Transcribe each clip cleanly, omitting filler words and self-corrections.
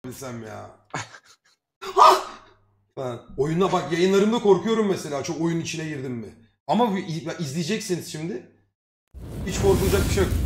Bilsem ya. Ben oyuna bak, yayınlarımda korkuyorum mesela, çok oyun içine girdim mi. Ama izleyeceksiniz şimdi. Hiç korkulacak bir şey yok.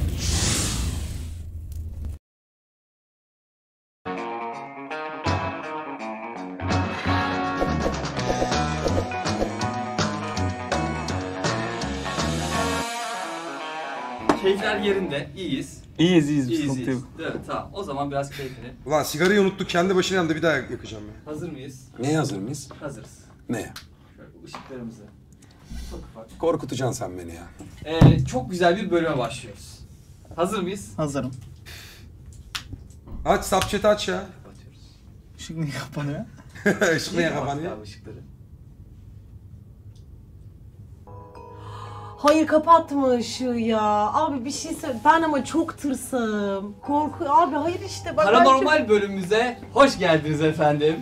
Keyifler yerinde, iyiyiz. İyiyiz. Sıkıntı yok. Evet, tamam. O zaman biraz keyfini. Ulan sigarayı unuttuk, kendi başına yanında bir daha yakacağım ya. Hazır mıyız? Neye hazır mıyız? Hazırız. Neye? Şöyle ışıklarımızı. Çok ufak. Korkutacaksın sen beni ya. Çok güzel bir bölüme başlıyoruz. Hazır mıyız? Hazırım. Aç, Snapchat'i aç ya. Kapatıyoruz. Işık niye kapanıyor? Işık niye kapanıyor? Abi ışıkları. Hayır, kapatma ışığı ya. Abi bir şey söyle. Ben ama çok tırsım. Korku. Abi hayır işte. Bak, Paranormal bölümümüze hoş geldiniz efendim.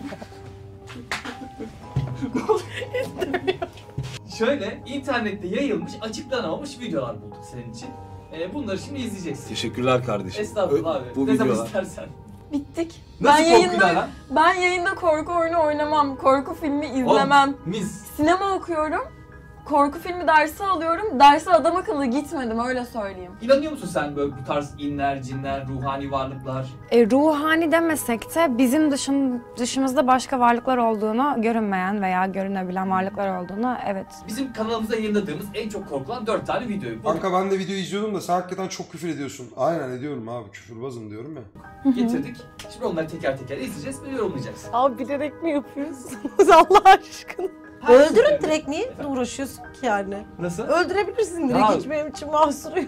Şöyle internette yayılmış, açıklanamamış videolar bulduk senin için. Bunları şimdi izleyeceksin. Teşekkürler kardeşim. Estağfurullah abi. Bu Ne zaman videolar. istersen. Bittik. Nasıl korkuyla lan? Ben yayında korku oyunu oynamam. Korku filmi izlemem. Oğlum, mis. Sinema okuyorum. Korku filmi dersi alıyorum. Derse adam akıllı gitmedim, öyle söyleyeyim. İnanıyor musun sen böyle bu tarz inler, cinler, ruhani varlıklar? Ruhani demesek de bizim dışımızda başka varlıklar olduğunu, görünmeyen veya görünebilen varlıklar olduğunu, evet. Bizim kanalımızda yayınladığımız en çok korkulan 4 tane videoyu. Kanka ben de video izliyordum da sen hakikaten çok küfür ediyorsun. Aynen ediyorum abi, küfürbazım diyorum ya. Getirdik. Şimdi onları teker teker izleyeceğiz ve yorumlayacaksın. Abi bilerek mi yapıyorsunuz Allah aşkına? Öldürün direkt, niye uğraşıyorsun ki yani? Nasıl? Öldürebilirsin direkt, Ya. hiç benim için mahsuru yok.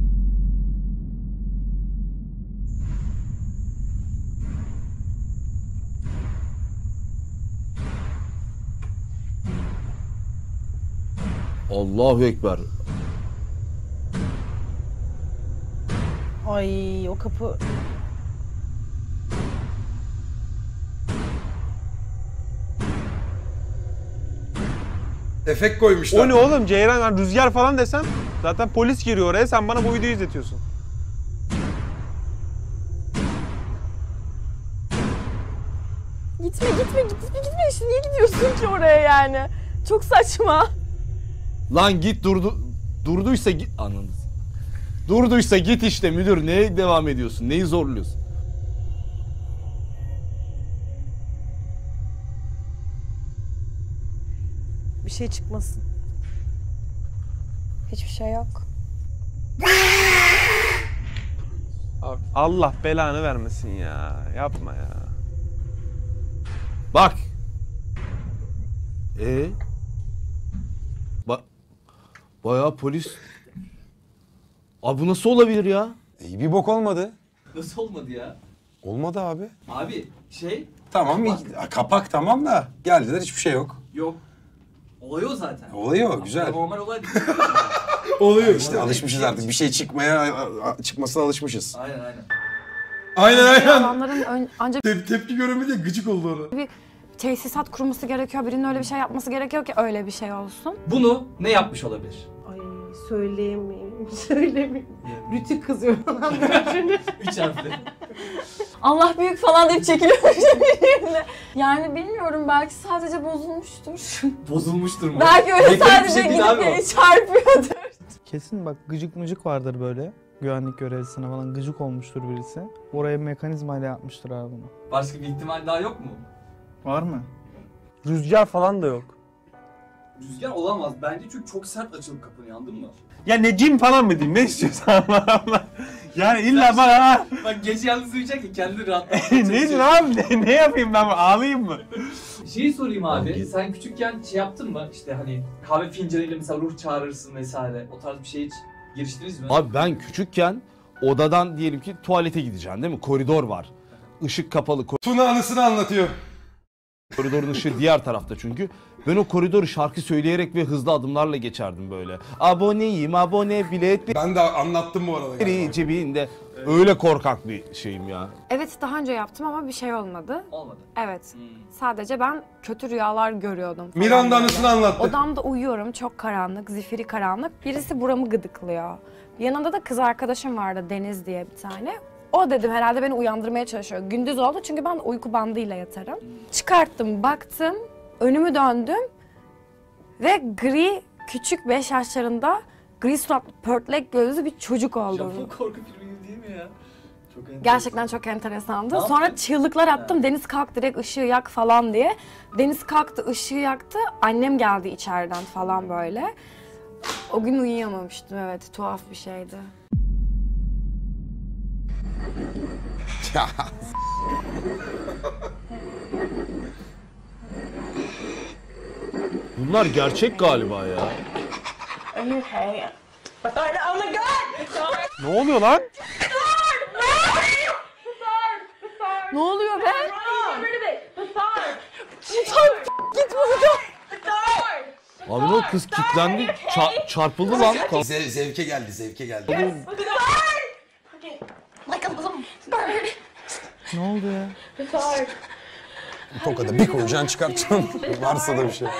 Allahu Ekber. Ay o kapı... Efekt koymuşlar. O ne oğlum? Ceyran, ben rüzgar falan desem zaten polis giriyor oraya, sen bana bu videoyu izletiyorsun. Gitme. İşte niye gidiyorsun ki oraya yani? Çok saçma. Lan git durduysa git anladınız. Durduysa git işte müdür, neye devam ediyorsun? Neyi zorluyorsun? Bir şey çıkmasın. Hiçbir şey yok. Abi, Allah belanı vermesin ya. Yapma ya. Bak. Bayağı polis. Abi bu nasıl olabilir ya? İyi bir bok olmadı. Nasıl olmadı ya? Olmadı abi. Abi Tamam, kapak tamam da geldiler, hiçbir şey yok. yok. Olay o zaten. Olay o, güzel. Normal olay değil. Oluyor İşte alışmışız artık, bir şey çıkmasına alışmışız. Aynen. Aynen. Adamların ancak Tepki göremedi, gıcık oldu ona. tesisat kurması gerekiyor, birinin öyle bir şey yapması gerekiyor ki öyle bir şey olsun. Bunu ne yapmış olabilir? Ay söyleyemeyeyim. Rütük kızıyor falan böyle. 3 harfli. Allah büyük falan deyip çekiliyormuş yerine. Yani bilmiyorum, belki sadece bozulmuştur. Bozulmuştur mu? Belki öyle Mekanik bir sadece şey değil abi gidip o. çarpıyordur. Kesin bak, gıcık mıcık vardır böyle. Güvenlik görevlisine falan gıcık olmuştur birisi. Oraya mekanizmayla yapmıştır abi bunu. Başka bir ihtimal daha yok mu? Var mı? Rüzgar falan da yok. Rüzgar olamaz bence, çünkü çok sert açılıp kapanıyor, anladın mı? Ya ne cin falan mı diyeyim? Ne istiyorsan Allah Allah. Yani illa bana Bak gece yalnız uyuyacak ki kendini rahatlatmak ne diyorsun abi? Ne yapayım ben? Ağlayayım mı? Şeyi sorayım abi, sen küçükken şey yaptın mı? İşte hani kahve fincanıyla mesela ruh çağırırsın vesaire. O tarz bir şey hiç giriştiniz mi? Abi ben küçükken odadan diyelim ki tuvalete gideceksin değil mi? Koridor var. Işık kapalı. Tuna anısını anlatıyor. Koridorun ışığı diğer tarafta çünkü. Ben o koridoru şarkı söyleyerek ve hızlı adımlarla geçerdim böyle. Aboneyim, abone biletleri Ben de anlattım bu arada galiba. cebinde. Öyle korkak bir şeyim ya. Evet, daha önce yaptım ama bir şey olmadı. Olmadı. Evet. Sadece ben kötü rüyalar görüyordum falan Miranda böyle. anısını anlattı. Odamda uyuyorum, çok karanlık, zifiri karanlık. Birisi buramı gıdıklıyor. Yanında da kız arkadaşım vardı, Deniz diye bir tane. O dedim herhalde beni uyandırmaya çalışıyor. Gündüz oldu çünkü ben uyku bandıyla yatarım. Çıkarttım, baktım, önümü döndüm ve gri, küçük 5 yaşlarında gri suratlı, pörtlek gözlü bir çocuk olduğunu. Japon korku filmi gibi değil mi ya? Çok enteresan. Gerçekten çok enteresandı. Ne Sonra yaptın? çığlıklar attım. Deniz kalk direkt ışığı yak falan diye. Deniz kalktı, ışığı yaktı. Annem geldi içeriden falan böyle. O gün uyuyamamıştım, evet. Tuhaf bir şeydi. Ya. Bunlar gerçek galiba ya. Ne oluyor lan? Ne oluyor be? Git buradan. Abi o kız kilitlendi, çarpıldı lan. Zevke geldi, zevke geldi. Ne oldu ya? Tokada bir koyacaksın çıkartacaksın. Varsa da bir şey.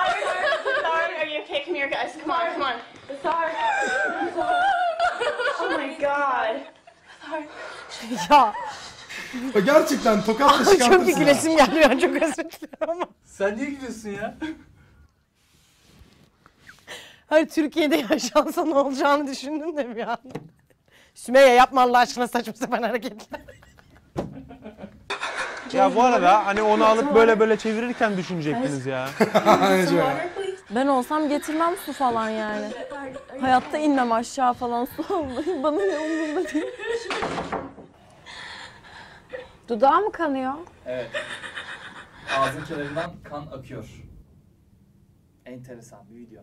Ya Gerçekten tokatla çıkartırsın. çok bir gülesim geldi ya, çok özür dilerim ama. Sen niye gülüyorsun ya? Hayır, Türkiye'de yaşansa ne olacağını düşündüm de bir an. Sümeyye yapma Allah aşkına saçma sapan hareketler. Ya bu arada hani onu alıp böyle çevirirken düşünecektiniz ya. Ben olsam getirmem su falan yani. Hayatta inmem aşağı falan su almayı. Bana ne umurumda değil. Dudağı mı kanıyor? Evet. Ağzın kenarından kan akıyor. Enteresan bir video.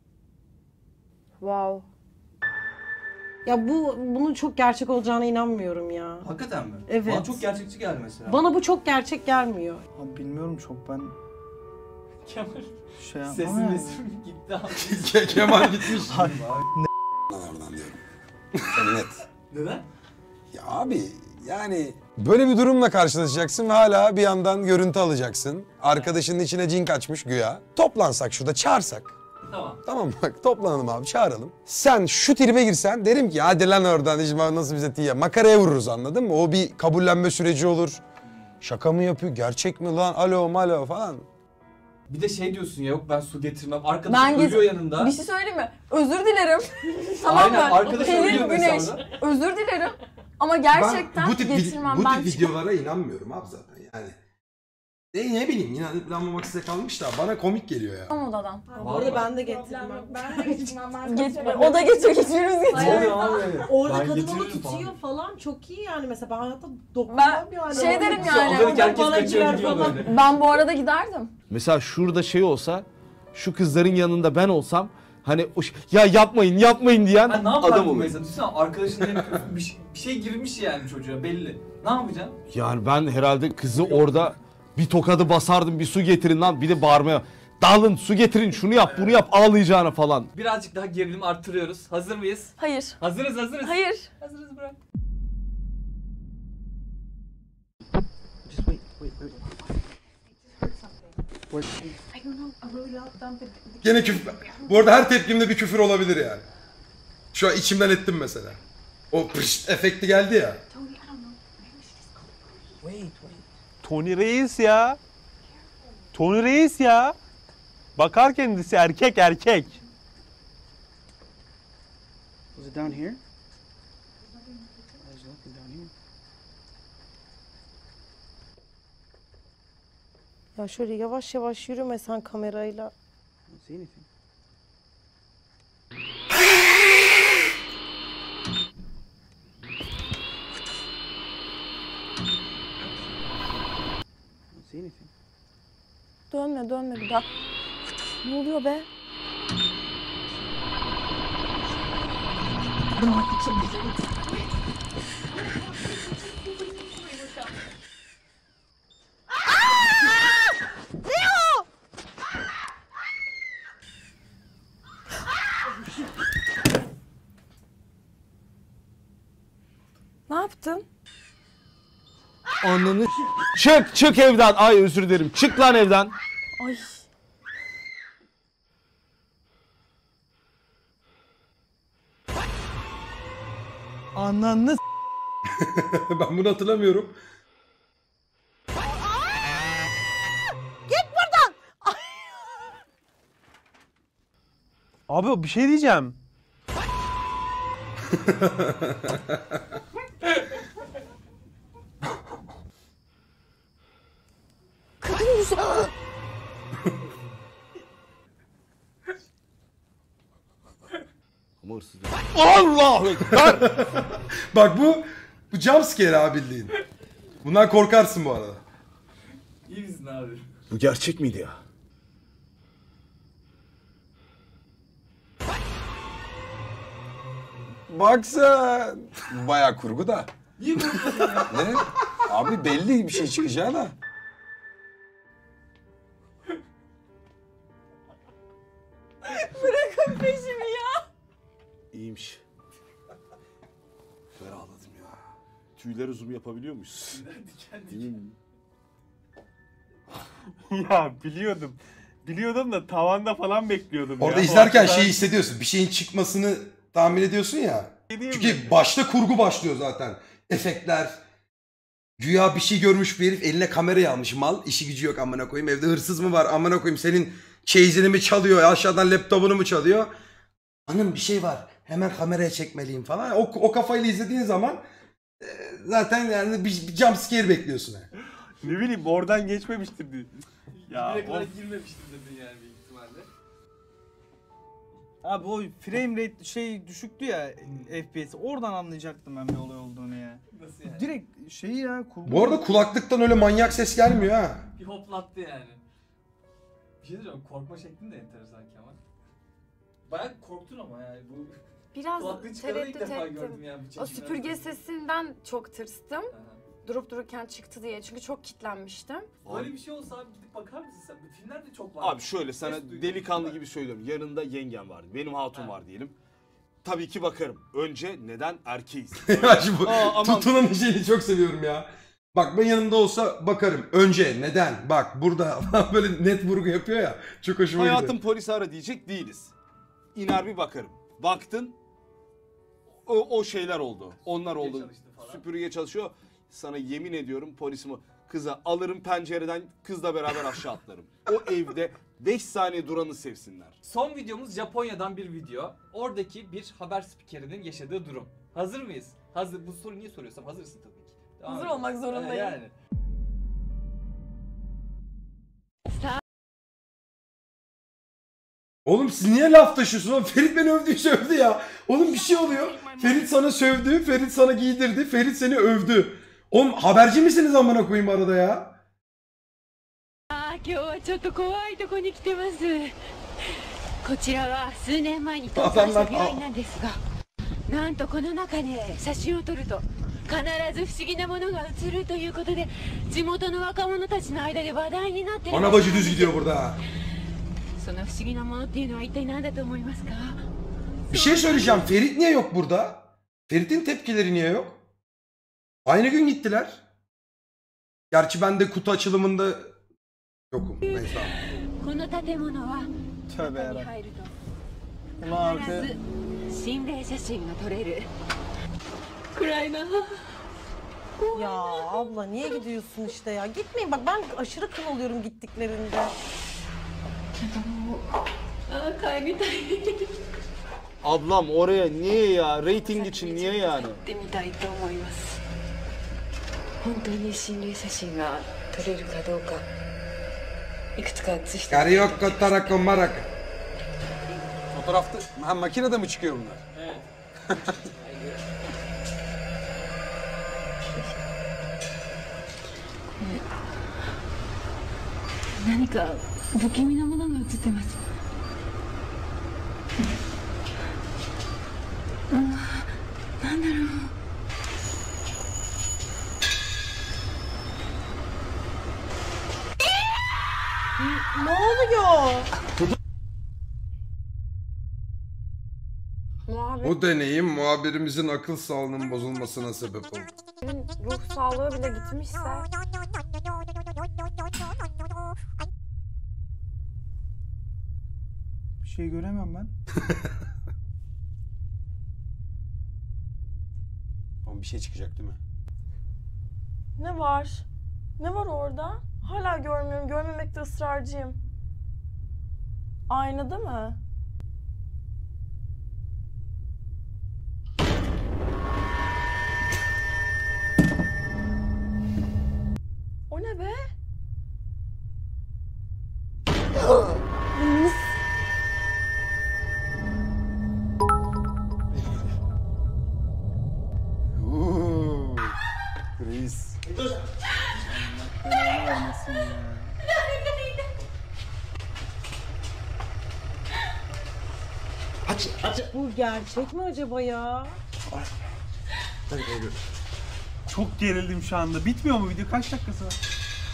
Wow. Ya bunun çok gerçek olacağına inanmıyorum ya. Hakikaten mi? Evet. Bana çok gerçekçi geldi mesela. Bana bu çok gerçek gelmiyor. Abi bilmiyorum çok ben Kemal şey yapmam sesin yani. resim gitti abi. Kemal gitmiş. Oradan diyorum. Çok net. Neden? Ya abi yani böyle bir durumla karşılaşacaksın ve hala bir yandan görüntü alacaksın. Arkadaşının içine cin kaçmış güya. Toplansak şurada çağırsak. Tamam. Tamam bak toplanalım abi çağıralım. Sen şu tribe girsen derim ki hadi lan oradan işte nasıl bize tiye. Makaraya vururuz anladın mı? O bir kabullenme süreci olur. Şaka mı yapıyor? Gerçek mi lan? Alo malo falan. Bir de şey diyorsun ya yok ben su getirmem. Arkadaşım Ben ölüyor yanında. Bir şey söyleyeyim mi? Özür dilerim. Tamam Aynen, mı? arkadaşım Pelin ölüyor Güneş. mesela. Özür dilerim. Ama gerçekten bu tip, getirmem. bu Ben tip videolara inanmıyorum abi zaten yani. Ne bileyim inanmamak size kalmış da bana komik geliyor ya. çıkmam odadan. Bu arada ben de getirmem. O da getir, hiçbirimiz Ne getir. oluyor abi? Orada Ben kadın onu getiririm tutuyor falan çok iyi yani, mesela ben hayatta dokunmam Ben yani. şey derim yani. Oradaki herkes Bana kaçıyor girer gidiyor falan. böyle. Ben bu arada giderdim. Mesela şurada şey olsa, şu kızların yanında ben olsam, hani ya yapmayın diyen Ha, ne adam yapardın olur. mesela? Düşünsene arkadaşın bir şey girmiş yani çocuğa belli. Ne yapacaksın? Yani ben herhalde kızı orada bir tokadı basardım, bir su getirin lan, bir de bağırmaya. Dalın su getirin, şunu yap bunu yap, ağlayacağına falan. Birazcık daha gerilimi arttırıyoruz. Hazır mıyız? Hayır. Hazırız. Hayır. Hazırız bırak. Gene küfür. Bu arada her tepkimde bir küfür olabilir yani. Şu an içimden ettim mesela. O pırşt efekti geldi ya. Tony Reis ya. Tony Reis ya. Bakar kendisi erkek. Was it down here? I was looking down here. Ya şöyle yavaş yavaş yürümesen kamerayla. I don't see anything. I don't see anything. Dönme bir daha. Ne oluyor be? Ne yaptın? Ananı çık evden. Ay özür dilerim. Çık lan evden. Ay. Ananı Ben bunu hatırlamıyorum. Abi bir şey diyeceğim. Kadın yüzü. Ama hırsız Allah! Bak bu jumpscare abi bildiğin. Bundan korkarsın bu arada. İyi misin abi? Bu gerçek miydi ya? Bak sen. Bayağı kurgu da. Niye korkuyorsun ya? Ne? Abi belli bir şey çıkacağı da. Bırakın peşimi ya. İyiymiş. Ferahladım ya. Tüyleri zoom yapabiliyor muyuz? Ya biliyordum. Biliyordum da tavanda falan bekliyordum Orada ya. izlerken O kadar- şeyi hissediyorsun. Bir şeyin çıkmasını tahmin ediyorsun ya. Değil mi? Çünkü başta kurgu başlıyor zaten. Efektler. Güya bir şey görmüş bir herif eline kamerayı almış mal. İşi gücü yok amına koyayım. Evde hırsız mı var amına koyayım. Senin çeyizini mi çalıyor? Aşağıdan laptopunu mu çalıyor? Hanım bir şey var. Hemen kameraya çekmeliyim falan. O kafayla izlediğin zaman zaten yani bir jump scare bekliyorsun. Yani. Ne bileyim oradan geçmemiştir diye. Ya Buraya kadar of. girmemiştim dedin yani büyük ihtimalle. Abi o frame rate şey düşüktü ya FPS. Oradan anlayacaktım ben bir olay olduğunu ya. Nasıl yani? Direkt şeyi ya kurgu. Bu arada kulaklıktan öyle manyak ses gelmiyor ha. Bir hoplattı yani. Bir şey diyeceğim, korkma şeklin de enteresan Kemal. Bayağı korktun ama yani bu Biraz kulaklığı çıkaran ilk tereddüt defa ettim. gördüm yani. bu O çekimlerde. süpürge sesinden çok tırstım. Aha. Durup dururken çıktı diye. Çünkü çok kitlenmiştim. Böyle bir şey olsa abi gidip bakar mısın sen? Bu filmlerde çok var. Abi şöyle sana Ses duydum. delikanlı gibi söylüyorum. Yanında yengem var. Benim hatun Ha. var diyelim. Tabii ki bakarım. Önce neden erkeğiz? Ya şu bu Aman. tutulan şeyini çok seviyorum ya. Bak ben yanımda olsa bakarım. Önce neden? Bak burada böyle net vurgu yapıyor ya. Çok hoşuma gidiyor. Hayatım polisi ara diyecek değiliz. İner bir bakarım. Baktın o şeyler oldu. Onlar Süpürge oldu. çalıştı falan. Süpürge çalışıyor. Sana yemin ediyorum polisimi kıza alırım pencereden kızla beraber aşağı atlarım. O evde 5 saniye duranı sevsinler. Son videomuz Japonya'dan bir video. Oradaki bir haber spikerinin yaşadığı durum. Hazır mıyız? Hazır. Bu soruyu niye soruyorsam hazırsın tabii ki. Devam Hazır edelim. olmak zorundayım. Yani. Oğlum siz niye laf taşıyorsunuz? Oğlum Ferit beni övdüyse övdü ya. Oğlum bir şey oluyor. Ferit sana sövdü, Ferit sana giydirdi, Ferit seni övdü. Oğlum haberci misiniz amına koyayım arada ya? 今日はちょっと怖いとこに来てます。こちらは数年前に倒産した病院なんですが、なんとこの中で写真を撮ると必ず不思議なものが映るということで、地元の若者たちの間で話題になっている。 Ana bacı düz gidiyor burada. その不思議なものっていうのは一体何だと思いますか？ Bir şey söyleyeceğim. Ferit niye yok burada? Ferit'in tepkileri niye yok? Aynı gün gittiler. Gerçi ben de kutu açılımında yokum. Neyse tamam. この建物は Tövbe 中に yarabbim. 入ると Bunu artık 必ず心霊写真が撮れる。暗いな。 Ya abla niye gidiyorsun işte ya? Gitmeyin bak ben aşırı kıl oluyorum gittiklerinde. あー帰りたい。 Ablam oraya niye ya? Rating için niye yani? 行ってみたいと思います。本当に心霊写真が撮れるかどうか、いくつか写して Karaoke tarako maraka. Fotoğrafta ha, makinede mi çıkıyor bunlar? Evet. 何か不気味なものが写ってます。なんだろう。 Ne oluyor? Muhabbetin Bu deneyim muhabirimizin akıl sağlığının bozulmasına sebep oldu. ruh sağlığı bile gitmişse. bir şey göremiyorum ben. bir şey çıkacak değil mi? Ne var? Ne var orada? Hala görmüyorum. Görmemekte ısrarcıyım. Aynada mı? O ne be? Reis. Bu gerçek mi acaba ya? Çok gerildim şu anda. Bitmiyor mu video? Kaç dakikası var?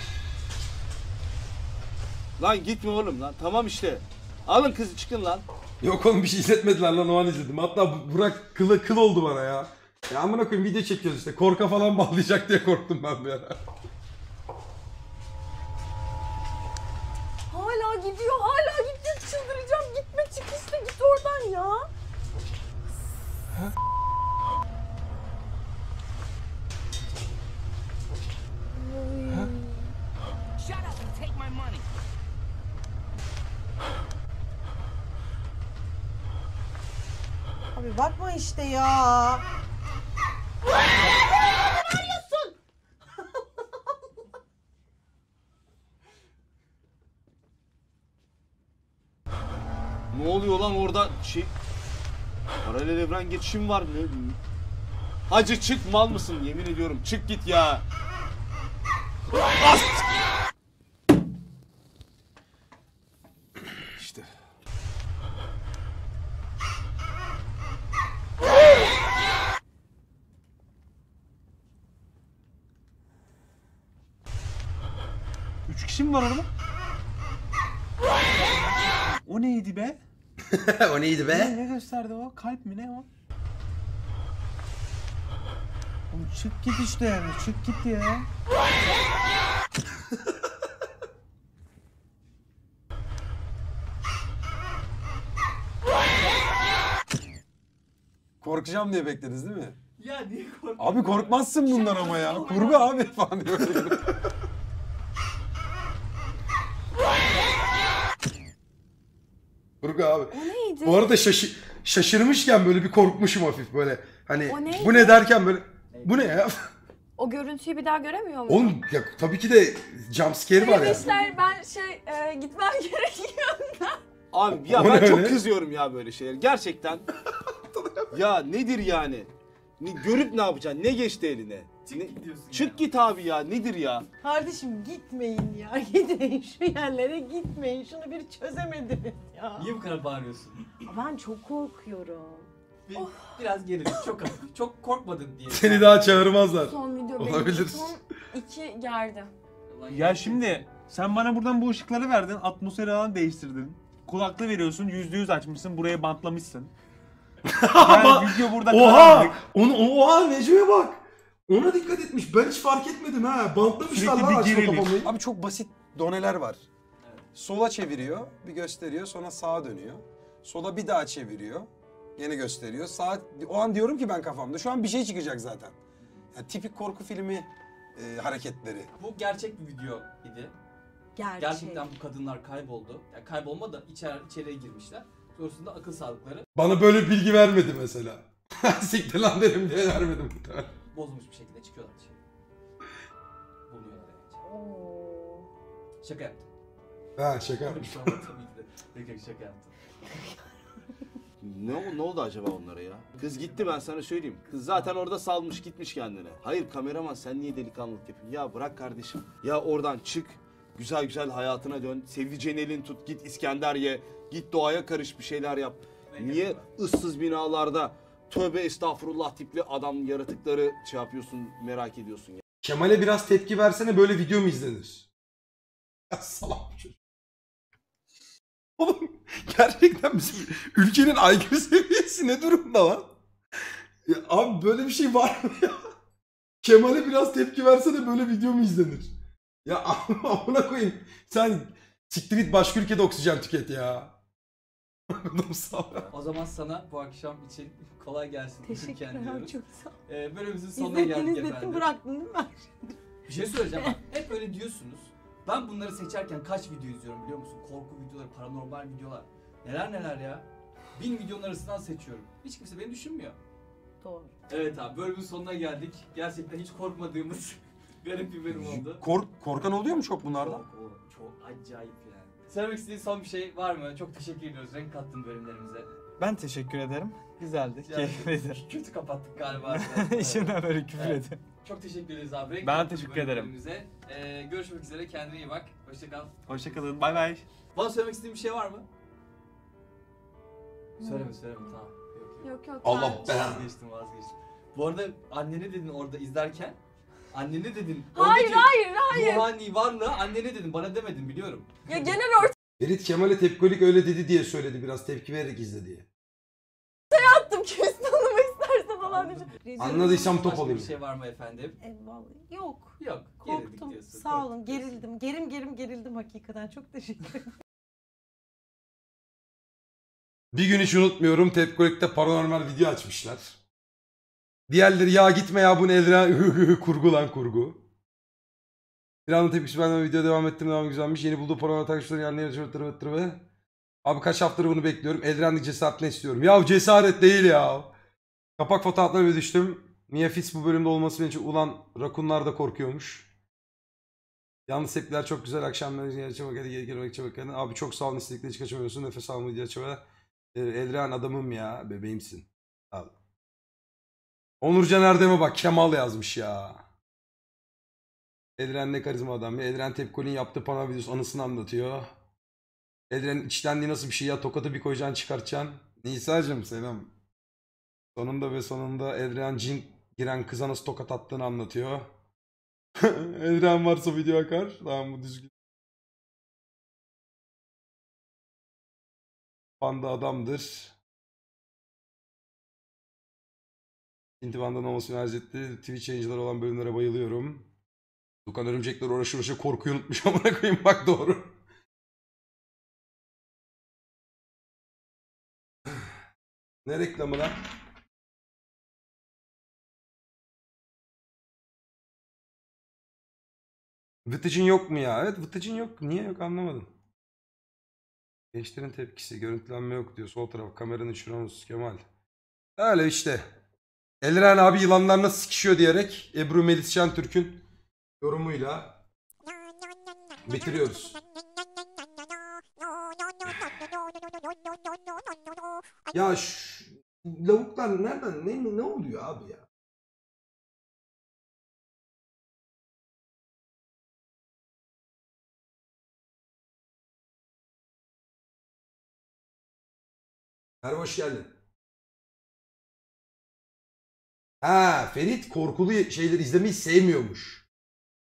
Lan gitme oğlum lan. Tamam işte. Alın kızı çıkın lan. Yok oğlum bir şey izletmediler lan, o an izledim. Hatta Burak kıl oldu bana ya. Ya amına koyayım, video çekiyoruz işte. Korka falan bağlayacak diye korktum ben bir ara. Hala gidiyor. Hala gidiyor. Çıldıracağım. Gitme, çık işte. Git oradan ya. Abi bakma işte ya. Ne oluyor lan orada paralel evren geçişim var. Ne? Hacı çık, mal mısın? Yemin ediyorum çık git ya. As! İşte. Üç kişi mi var orada? O neydi be? O neydi be? Ne gösterdi o? Kalp mi ne o? Oğlum çık git işte yani. Çık git ya. Korkacağım diye beklediniz değil mi? Ya niye korkuyorsun? Abi korkmazsın bundan ama ya. Kurgu abi falan diyor. Kurgu abi. O neydi? Bu arada şaşırmışken böyle bir korkmuşum hafif böyle. Hani O neydi? bu ne derken böyle bu ne ya? O görüntüyü bir daha göremiyor muyum? Oğlum ya, tabii ki de jumpscare var ya. Arkadaşlar ben gitmem gerekiyor. Abi ya O ben ne çok öyle? kızıyorum ya böyle şeyler. Gerçekten. Ya nedir yani? Görüp ne yapacaksın? Ne geçti eline? Çık git abi ya. Nedir ya? Kardeşim gitmeyin ya. Gidin şu yerlere gitmeyin. Şunu bir çözemediniz ya. Niye bu kadar bağırıyorsun? Ben çok korkuyorum. Biraz gerilim. Çok hafif. Çok korkmadın diye. Seni daha çağırmazlar. Son video Olabilir. benim. Son 2 gerdi. Ya şimdi sen bana buradan bu ışıkları verdin. Atmosferi falan değiştirdin. Kulaklığı veriyorsun. %100 açmışsın. Buraya bantlamışsın. Yani video burada Oha! karanlık. Oha Necmi'ye bak. Ona dikkat etmiş. Ben hiç fark etmedim ha. Bantlamışlar Sürekli lan bir açma gerilim. kapamayı. Abi çok basit doneler var. Sola çeviriyor, bir gösteriyor, sonra sağa dönüyor. Sola bir daha çeviriyor, yine gösteriyor. Sağa, o an diyorum ki ben kafamda, şu an bir şey çıkacak zaten. Yani tipik korku filmi hareketleri. Bu gerçek bir video idi. Gerçekten bu kadınlar kayboldu. Yani kaybolma da içeriye girmişler. Sonrasında akıl sağlıkları Bana böyle bir bilgi vermedi mesela. Siktir lan derim diye vermedim. bozulmuş bir şekilde çıkıyorlar dışarı. Buluyorlar yani. Şaka yaptım. Ha şaka yapmış. Tabii ki de. Yok, şaka yaptım. Ne oldu acaba onlara ya? Kız gitti, ben sana söyleyeyim. Kız zaten orada salmış gitmiş kendine. Hayır kameraman, sen niye delikanlılık yapıyorsun? Ya bırak kardeşim. Ya oradan çık. Güzel güzel hayatına dön. Sevdiceğin elini tut. Git İskender ye. Git doğaya karış, bir şeyler yap. Niye ıssız binalarda tövbe estağfurullah tipli adam yaratıkları şey yapıyorsun, merak ediyorsun ya. Kemal'e biraz tepki versene, böyle video mu izlenir? Ya salak bir çocuk. Oğlum gerçekten bizim ülkenin IQ seviyesi ne durumda lan? Ya abi böyle bir şey var mı ya? Kemal'e biraz tepki versene, böyle video mu izlenir? Ya amına koyayım. Sen siktir git başka ülkede oksijen tüket ya. O zaman sana bu akşam için kolay gelsin. Teşekkürler diyoruz. çok sağ ol. Bölümümüzün sonuna geldik efendim. Bıraktın değil mi? Bir şey söyleyeceğim bak. Hep öyle diyorsunuz. Ben bunları seçerken kaç video izliyorum biliyor musun? Korku videoları, paranormal videolar. Neler ya. 1000 videonun arasından seçiyorum. Hiç kimse beni düşünmüyor. Doğru. Evet abi bölümün sonuna geldik. Gerçekten hiç korkmadığımız garip bir bölüm oldu. Korkan oluyor mu çok bunlardan? Çok acayip yani. Söylemek istediğin son bir şey var mı? Çok teşekkür ediyoruz. Renk kattın bölümlerimize. Ben teşekkür ederim. Güzeldi, keyifliydi. Kötü kapattık galiba. İşinden böyle küfür edin. Çok teşekkür ederiz abi. Renk Ben kattın teşekkür ederim. bölümlerimize. Görüşmek üzere. Kendine iyi bak. Hoşça kal. Hoşçakalın. Bay bay. Bana söylemek istediğin bir şey var mı? Söyleme tamam. Yok. Allah belanı. Vazgeçtim. Bu arada annene dedin orada izlerken. Annene dedin. Hayır. Ruhani varlığı annene dedin. Bana demedin biliyorum. Ya genel ortaya Ferit Kemal'e tepkolik öyle dedi diye söyledi, biraz tepki vererek izle diye. attım. Kimse tanımak isterse falan diye. Anladıysam top Başka olayım. bir şey var mı efendim? Vallahi yok. Yok. Korktum. Diyorsun. Sağ olun. Gerildim. Gerildim hakikaten. Çok teşekkür ederim. Bir gün hiç unutmuyorum, tepkolikte paranormal video açmışlar. Diğerleri ya gitme ya bu ne Eldiren kurgu lan kurgu. Bir anda tepkisi benden video devam ettim, devam güzelmiş. Yeni bulduğu paranormal takipçilerin yanına yarışıyor. Abi kaç haftadır bunu bekliyorum. Eldiren'lik cesaretini istiyorum. Ya cesaret değil ya. Kapak fotoğraflarına düştüm. Mia Fitz bu bölümde olması benim için ulan rakunlar da korkuyormuş. Yalnız tepkiler çok güzel. Akşamları çabuk hadi geri çabuk hadi. Abi çok sağ olun, istedikleri hiç kaçamıyorsun. Nefes almayı diye çabuk. Eldiren adamım ya, bebeğimsin. Al. Onurcan Erdem'e bak, Kemal yazmış ya. Eldiren ne karizma adam ya. Eldiren Tepkol'ün yaptığı panel videosu anısını anlatıyor. Eldiren'in içtenliği nasıl bir şey ya, tokatı bir koyacaksın çıkartacaksın. Nisa'cığım selam. Sonunda Eldiren cin giren kıza nasıl tokat attığını anlatıyor. Eldiren varsa video akar. Tamam bu düzgün. Panda adamdır. İntibandan olmasını arz etti. Twitch yayıncıları olan bölümlere bayılıyorum. Dukan örümcekler uğraşa korkuyu unutmuş amına koyayım, bak doğru. Ne reklamı lan? Vıtıcın yok mu ya? Evet Vıtıcın yok. Niye yok anlamadım. Gençlerin tepkisi. Görüntülenme yok diyor. Sol taraf kameranın şuramız Kemal. Öyle işte. Eldiren abi yılanlar nasıl sıkışıyor diyerek Ebru Melis Şentürk'ün yorumuyla bitiriyoruz. Ya şu lavuklar nereden ne oluyor abi ya? Merhaba hoş geldin. Ha, Ferit korkulu şeyleri izlemeyi sevmiyormuş.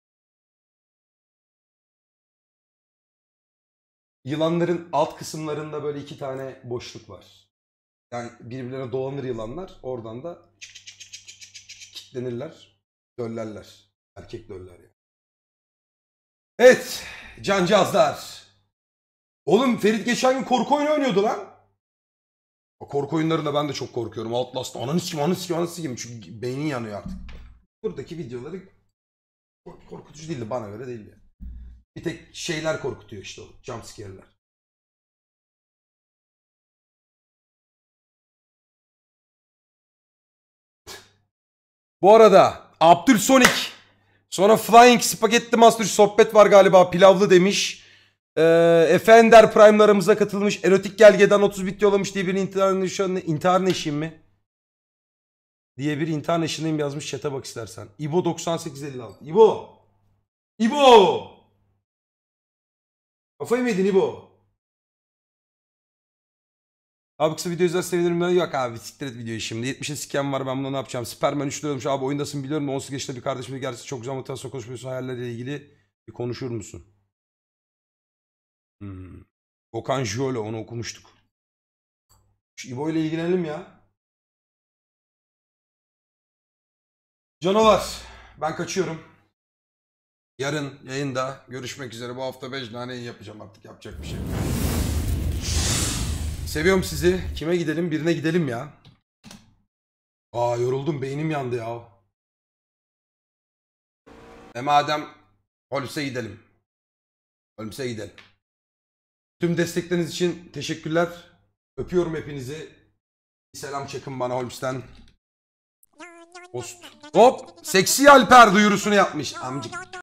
Yılanların alt kısımlarında böyle iki tane boşluk var. Yani birbirlerine dolanır yılanlar. Oradan da kilitlenirler. Döllerler. Erkek döller yani. Evet. Cancağızlar. Oğlum Ferit geçen gün korku oyunu oynuyordu lan. O korku oyunlarında ben de çok korkuyorum. Outlast'ta ananı sikim. Çünkü beynin yanıyor artık. Buradaki videoları korkutucu değildi, bana göre değildi. Bir tek şeyler korkutuyor işte, o jumpscare'ler. Bu arada Abdülsonik, sonra Flying Spaghetti Master sohbet var galiba, pilavlı demiş. Efender Prime'larımıza katılmış. Erotik Gelge'den 30 bit yollamış diye bir intihar neşiyim mi? Diye bir intihar neşindeyim yazmış, chat'e bak istersen. İbo 9856. İbo! Kafayı mı yedin İbo? Abi kısa video izler sevinirim ben. Yok abi siktir et videoyu şimdi. 70'e siken var, ben buna ne yapacağım? Superman 3'te ölmüş abi, oyundasın biliyorum. 18 yaşında bir kardeşimle gerçekten çok güzel motivasyon konuşmuyorsun. Hayallerle ilgili bir konuşur musun? Okan Jolo, onu okumuştuk. Şu İbo ile ilgilenelim ya. Canavar, ben kaçıyorum. Yarın yayında görüşmek üzere. Bu hafta 5 tane yayın yapacağım artık, yapacak bir şey yok. Seviyorum sizi. Kime gidelim? Birine gidelim ya. Aa yoruldum. Beynim yandı ya. Madem Holmes'e gidelim. Holmes'e gidelim. Tüm destekleriniz için teşekkürler. Öpüyorum hepinizi. Bir selam çakın bana Holmes'ten. Hop. Seksi Alper duyurusunu yapmış. Amcık.